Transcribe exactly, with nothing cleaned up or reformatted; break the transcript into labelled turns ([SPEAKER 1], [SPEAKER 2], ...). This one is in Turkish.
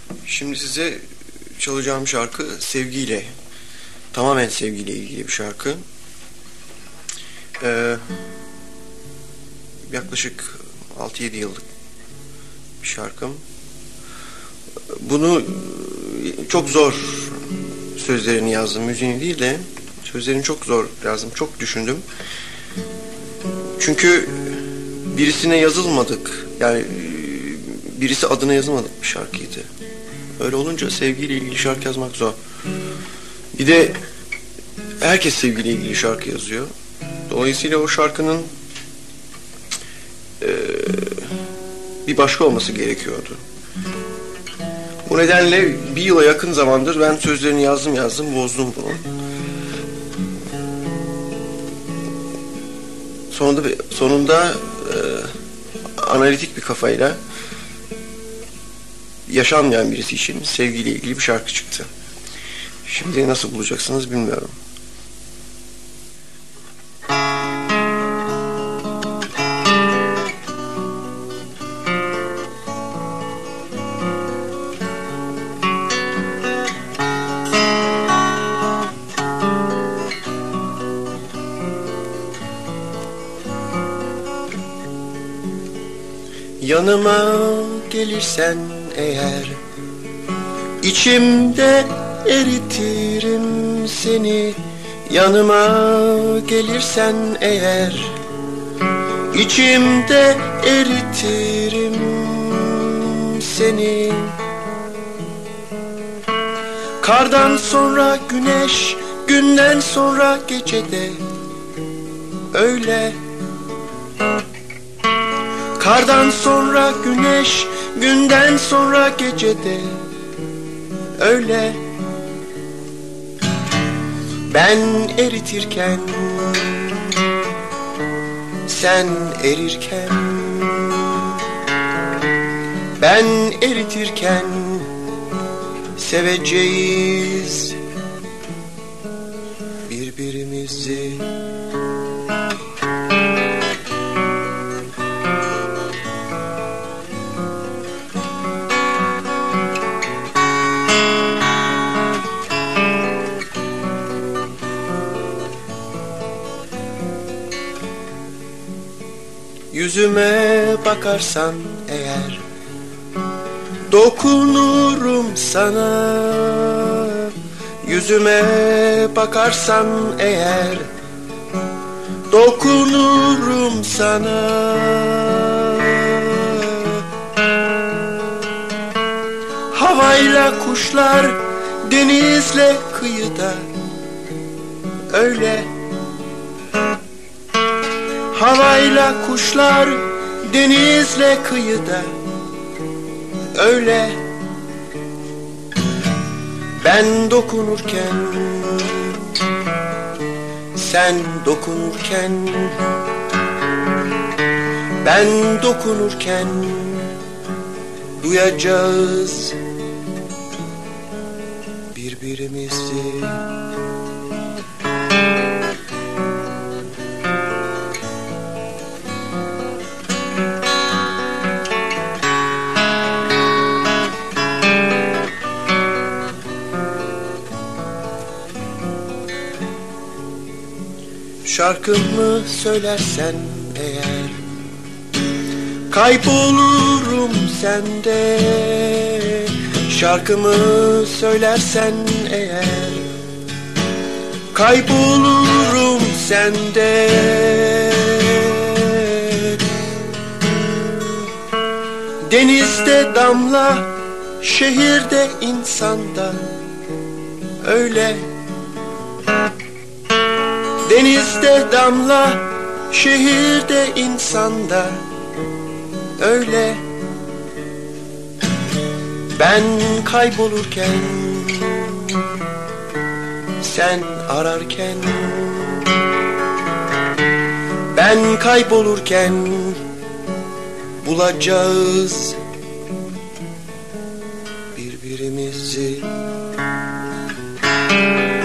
[SPEAKER 1] Şimdi size çalacağım şarkı sevgiyle, tamamen sevgiyle ilgili bir şarkı. Ee, yaklaşık altı yedi yıllık bir şarkım. Bunu çok zor sözlerini yazdım, müziğini değil de sözlerini çok zor yazdım, çok düşündüm. Çünkü birisine yazılmadık, yani birisi adına yazılmadık bir şarkıydı. Öyle olunca sevgiyle ilgili şarkı yazmak zor. Bir de herkes sevgiyle ilgili şarkı yazıyor. Dolayısıyla o şarkının e, bir başka olması gerekiyordu. Bu nedenle bir yıla yakın zamandır ben sözlerini yazdım yazdım bozdum bunu. Sonunda, sonunda e, analitik bir kafayla yaşanmayan birisi için sevgiyle ilgili bir şarkı çıktı. Şimdi nasıl bulacaksınız bilmiyorum. Yanıma gelirsen eğer, içimde eritirim seni. Yanıma gelirsen eğer, içimde eritirim seni. Kardan sonra güneş, günden sonra gecede öyle. Kardan sonra güneş, günden sonra gecede öyle. Ben eritirken, sen erirken, ben eritirken seveceğiz birbirimizi. Yüzüme bakarsan eğer, dokunurum sana. Yüzüme bakarsan eğer, dokunurum sana. Havayla kuşlar denizle kıyıda öyle. Havayla kuşlar denizle kıyıda öyle. Ben dokunurken, sen dokunurken, ben dokunurken duyacağız birbirimizi. Şarkımı söylersen eğer, kaybolurum sende. Şarkımı söylersen eğer, kaybolurum sende. Denizde damla, şehirde insanda öyle. Denizde damla, şehirde insanda öyle. Ben kaybolurken, sen ararken, ben kaybolurken bulacağız birbirimizi.